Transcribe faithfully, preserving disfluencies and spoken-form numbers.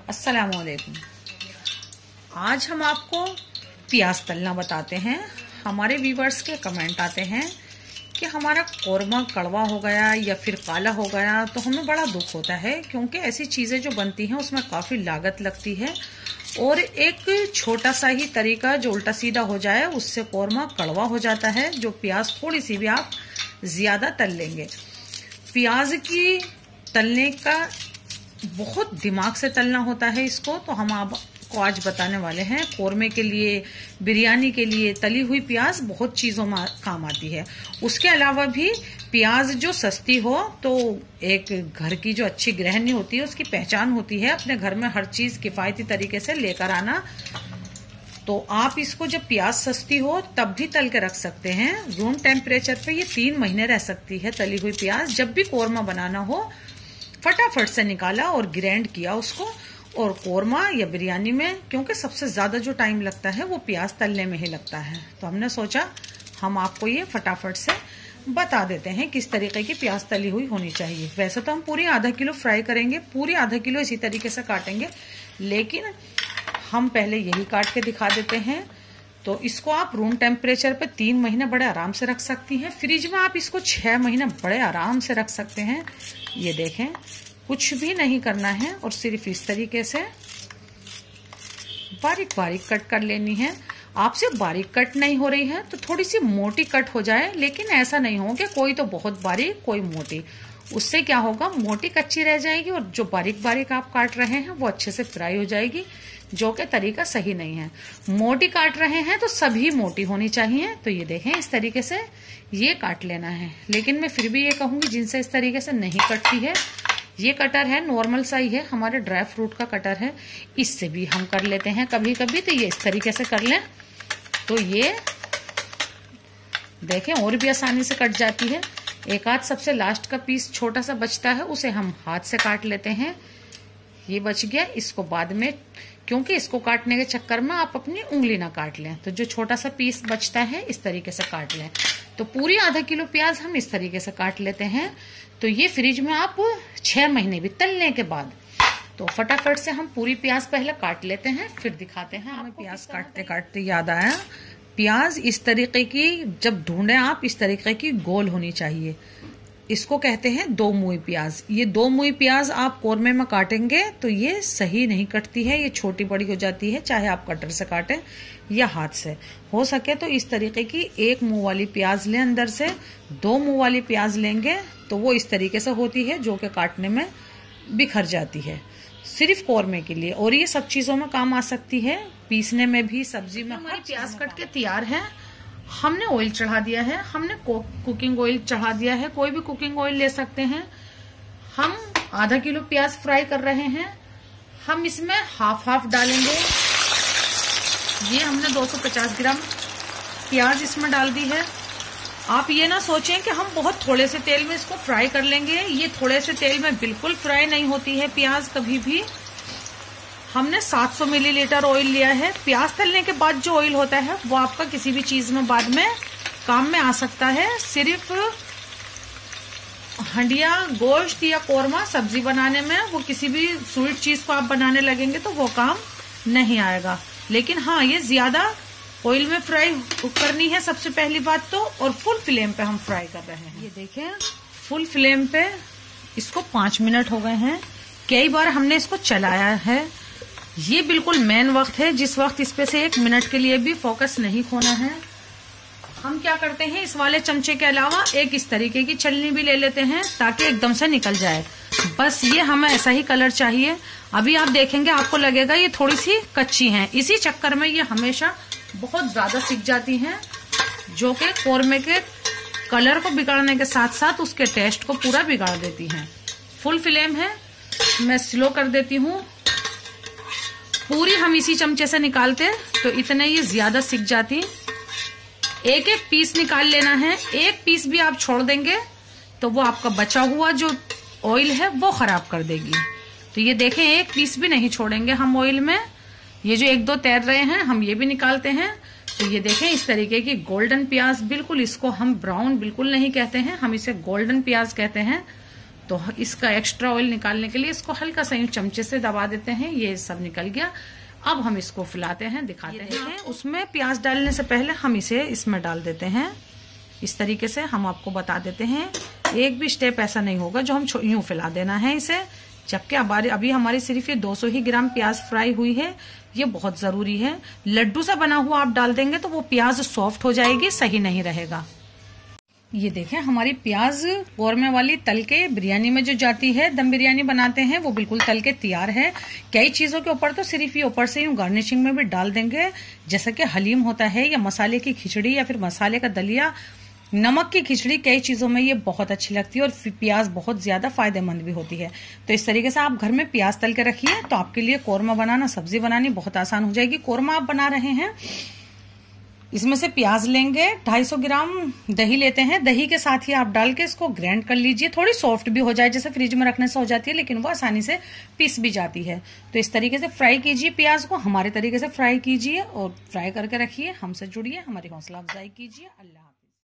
अस्सलामुअलैकुम। आज हम आपको प्याज तलना बताते हैं। हमारे व्यूवर्स के कमेंट आते हैं कि हमारा कौरमा कड़वा हो गया या फिर काला हो गया, तो हमें बड़ा दुख होता है, क्योंकि ऐसी चीज़ें जो बनती हैं उसमें काफ़ी लागत लगती है और एक छोटा सा ही तरीका जो उल्टा सीधा हो जाए उससे कौरमा कड़वा हो जाता है। जो प्याज थोड़ी सी भी आप ज़्यादा तल लेंगे, प्याज की तलने का बहुत दिमाग से तलना होता है इसको, तो हम आपको आज बताने वाले हैं। कौरमे के लिए, बिरयानी के लिए तली हुई प्याज बहुत चीज़ों में काम आती है। उसके अलावा भी प्याज जो सस्ती हो, तो एक घर की जो अच्छी गृहिणी होती है उसकी पहचान होती है अपने घर में हर चीज़ किफ़ायती तरीके से लेकर आना। तो आप इसको जब प्याज सस्ती हो तब भी तल के रख सकते हैं। रूम टेम्परेचर पे ये तीन महीने रह सकती है तली हुई प्याज। जब भी कौरमा बनाना हो फटाफट से निकाला और ग्राइंड किया उसको। और कौरमा या बिरयानी में क्योंकि सबसे ज्यादा जो टाइम लगता है वो प्याज तलने में ही लगता है, तो हमने सोचा हम आपको ये फटाफट से बता देते हैं किस तरीके की प्याज तली हुई होनी चाहिए। वैसे तो हम पूरी आधा किलो फ्राई करेंगे, पूरी आधा किलो इसी तरीके से काटेंगे, लेकिन हम पहले यही काट के दिखा देते हैं। तो इसको आप रूम टेम्परेचर पे तीन महीने बड़े आराम से रख सकती हैं। फ्रिज में आप इसको छह महीने बड़े आराम से रख सकते हैं। ये देखें, कुछ भी नहीं करना है और सिर्फ इस तरीके से बारीक बारीक कट कर लेनी है। आपसे बारीक कट नहीं हो रही है तो थोड़ी सी मोटी कट हो जाए, लेकिन ऐसा नहीं हो कि कोई तो बहुत बारीक कोई मोटी। उससे क्या होगा, मोटी कच्ची रह जाएगी और जो बारीक बारीक आप काट रहे हैं वो अच्छे से फ्राई हो जाएगी, जो कि तरीका सही नहीं है। मोटी काट रहे हैं तो सभी मोटी होनी चाहिए। तो ये देखें, इस तरीके से ये काट लेना है। लेकिन मैं फिर भी ये कहूंगी जिनसे इस तरीके से नहीं कटती है, ये कटर है नॉर्मल सा ही है, हमारे ड्राई फ्रूट का कटर है, इससे भी हम कर लेते हैं कभी कभी। तो ये इस तरीके से कर लें तो ये देखें और भी आसानी से कट जाती है। एक आध सबसे लास्ट का पीस छोटा सा बचता है, उसे हम हाथ से काट लेते हैं। ये बच गया, इसको बाद में, क्योंकि इसको काटने के चक्कर में आप अपनी उंगली ना काट लें, तो जो छोटा सा पीस बचता है इस तरीके से काट लें। तो पूरी आधा किलो प्याज हम इस तरीके से काट लेते हैं। तो ये फ्रिज में आप छह महीने भी तलने के बाद, तो फटाफट से हम पूरी प्याज पहले काट लेते हैं, फिर दिखाते हैं। हमें प्याज काटते काटते याद आया, प्याज इस तरीके की जब ढूंढे आप, इस तरीके की गोल होनी चाहिए। इसको कहते हैं दो मुई प्याज। ये दो मुई प्याज आप कौरमे में काटेंगे तो ये सही नहीं कटती है, ये छोटी बड़ी हो जाती है, चाहे आप कटर से काटें या हाथ से। हो सके तो इस तरीके की एक मुंह वाली प्याज लें अंदर से। दो मुंह वाली प्याज लेंगे तो वो इस तरीके से होती है, जो कि काटने में बिखर जाती है, सिर्फ कौरमे के लिए। और ये सब चीजों में काम आ सकती है, पीसने में भी, सब्जी में। हमारी प्याज कट के तैयार है। हमने ऑयल चढ़ा दिया है, हमने कुकिंग ऑयल चढ़ा दिया है, कोई भी कुकिंग ऑयल ले सकते हैं। हम आधा किलो प्याज फ्राई कर रहे हैं, हम इसमें हाफ हाफ डालेंगे। ये हमने दो सौ पचास ग्राम प्याज इसमें डाल दी है। आप ये ना सोचें कि हम बहुत थोड़े से तेल में इसको फ्राई कर लेंगे, ये थोड़े से तेल में बिल्कुल फ्राई नहीं होती है प्याज कभी भी। हमने सात सौ मिलीलीटर ऑयल लिया है। प्याज तलने के बाद जो ऑयल होता है वो आपका किसी भी चीज में बाद में काम में आ सकता है। सिर्फ हंडिया, गोश्त या कौरमा सब्जी बनाने में, वो किसी भी स्वीट चीज को आप बनाने लगेंगे तो वो काम नहीं आएगा। लेकिन हाँ, ये ज्यादा ऑयल में फ्राई करनी है सबसे पहली बात तो, और फुल फ्लेम पे हम फ्राई कर रहे हैं। ये देखें, फुल फ्लेम पे इसको पांच मिनट हो गए हैं। कई बार हमने इसको चलाया है। ये बिल्कुल मेन वक्त है जिस वक्त इस पे से एक मिनट के लिए भी फोकस नहीं खोना है। हम क्या करते हैं, इस वाले चमचे के अलावा एक इस तरीके की छलनी भी ले लेते हैं ताकि एकदम से निकल जाए। बस ये हमें ऐसा ही कलर चाहिए। अभी आप देखेंगे आपको लगेगा ये थोड़ी सी कच्ची हैं, इसी चक्कर में ये हमेशा बहुत ज्यादा सिक जाती हैं, जो कि कौरमे के कलर को बिगाड़ने के साथ साथ उसके टेस्ट को पूरा बिगाड़ देती हैं। फुल फ्लेम है, मैं स्लो कर देती हूँ। पूरी हम इसी चमचे से निकालते तो इतने ये ज्यादा सिक जाती। एक एक पीस निकाल लेना है। एक पीस भी आप छोड़ देंगे तो वो आपका बचा हुआ जो ऑयल है वो खराब कर देगी। तो ये देखें, एक पीस भी नहीं छोड़ेंगे हम ऑयल में। ये जो एक दो तैर रहे हैं हम ये भी निकालते हैं। तो ये देखें, इस तरीके की गोल्डन प्याज, बिल्कुल इसको हम ब्राउन बिल्कुल नहीं कहते हैं, हम इसे गोल्डन प्याज कहते हैं। तो इसका एक्स्ट्रा ऑयल निकालने के लिए इसको हल्का सा यूं चमचे से दबा देते हैं। ये सब निकल गया। अब हम इसको फैलाते हैं, दिखाते हैं। उसमें प्याज डालने से पहले हम इसे इसमें डाल देते हैं। इस तरीके से हम आपको बता देते हैं, एक भी स्टेप ऐसा नहीं होगा जो हम यूं फैला देना है इसे। जबकि अभी हमारी सिर्फ ये दो सौ ही ग्राम प्याज फ्राई हुई है। ये बहुत जरूरी है। लड्डू सा बना हुआ आप डाल देंगे तो वो प्याज सॉफ्ट हो जाएगी, सही नहीं रहेगा। ये देखें हमारी प्याज कौरमे वाली तल के बिरयानी में जो जाती है, दम बिरयानी बनाते हैं, वो बिल्कुल तल के तैयार है। कई चीजों के ऊपर तो सिर्फ ये ऊपर से यूं गार्निशिंग में भी डाल देंगे, जैसे कि हलीम होता है या मसाले की खिचड़ी या फिर मसाले का दलिया, नमक की खिचड़ी, कई चीजों में ये बहुत अच्छी लगती है और प्याज बहुत ज्यादा फायदेमंद भी होती है। तो इस तरीके से आप घर में प्याज तल के रखिए तो आपके लिए कोरमा बनाना, सब्जी बनानी बहुत आसान हो जाएगी। कोरमा आप बना रहे हैं, इसमें से प्याज लेंगे, ढाई सौ ग्राम दही लेते हैं, दही के साथ ही आप डाल के इसको ग्राइंड कर लीजिए। थोड़ी सॉफ्ट भी हो जाए, जैसे फ्रिज में रखने से हो जाती है, लेकिन वो आसानी से पीस भी जाती है। तो इस तरीके से फ्राई कीजिए प्याज को, हमारे तरीके से फ्राई कीजिए और फ्राई करके रखिए। हमसे जुड़िए, हमारी हौसला अफजाई कीजिए। अल्लाह।